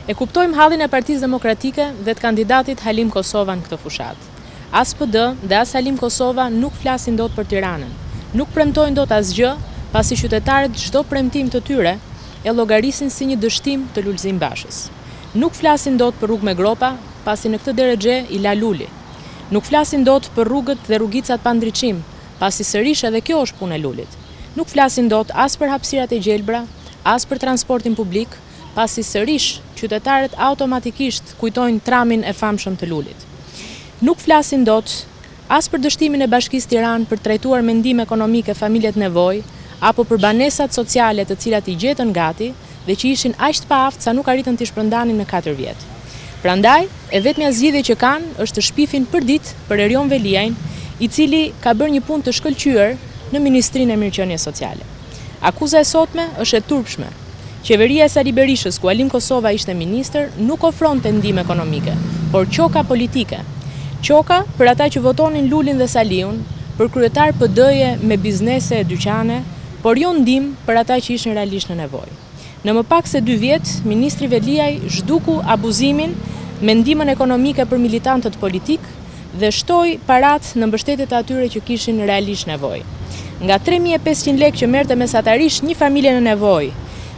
E kuptojmë hallin e Partisë Demokratike dhe të kandidatit Halim Kosova në këtë fushat. As PD dhe as Halim Kosova nuk flasin dot për Tiranën, nuk premtojnë dot asgjë, pasi qytetarët çdo premtim të tyre e llogarisin si një dështim të Lulzim Bashës. Nuk flasin dot për rrugë me gropa, pasi në këtë derexhe i la Luli. Nuk flasin dot për rrugët dhe rrugicat pa ndriçim, pasi sërish edhe kjo është punë e Lulit. Nuk flasin dot as për hapësirat e gjelbra, as për transportin publik, pasi sërish qytetarët automatikisht kujtojnë tramin e famshëm të Lulit. Nuk flasin dot as për dështimin e Bashkisë Tiranë për trajtuar me ndihmë ekonomike familjet nevojë, apo për banesat sociale të cilat i gjetën gati dhe që ishin aq të paaft sa nuk arritën t'i shpërndanin në 4 vjet. Prandaj, e vetmja zgjidhje që kanë është të shpifin për ditë për Erion Veliajin, i cili ka bërë një punë të shkëlqyer në Ministrinë e Mirëqenies Sociale. Akuza e sotme është e turpshme. Qeveria e Sali Berishës, ku Halim Kosova ishte ministër, nuk ofronte ndihmë ekonomike, por qoka politike. Qoka për ata që votonin Lulin dhe Saliun, për kryetar PD-je me biznese e dyqane, por jo ndihmë për ata që ishin realisht në nevojë. Në më pak se 2 vjet, ministri Veliaj zhduku abuzimin me ndihmën ekonomike për militantët politik dhe shtoi parat në mbështetje të atyre që kishin realisht nevojë. Nga 3500 lekë që merrte mesatarisht një familje në nevojë,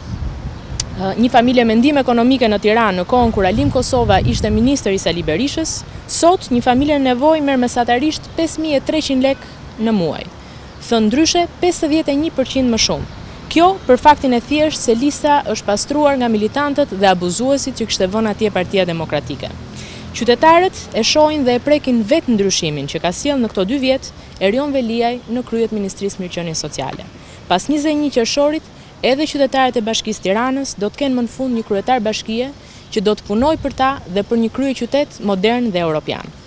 një familje me ndihmë ekonomike në Tiranë në kohën kur Halim Kosova ishte ministër i Sali Berishës, sot një familje në nevojë merr mesatarisht 5300 lekë në muaj. Thënë ndryshe, 51% më shumë. Kjo për faktin e thjesht se lista është pastruar nga militantët dhe abuzuesit që kishte vënë atje Partia Demokratike. Qytetarët e shohin dhe e prekin vetë ndryshimin që ka sjellë në këto 2 vjet Erion Veliaj në krye të Ministrisë Mirëqenies Sociale. Pas 21 qershorit, edhe qytetarët e Bashkisë Tiranës do të kenë më në fund një kryetar bashkie që do të punojë për ta dhe për një kryeqytet modern dhe europian.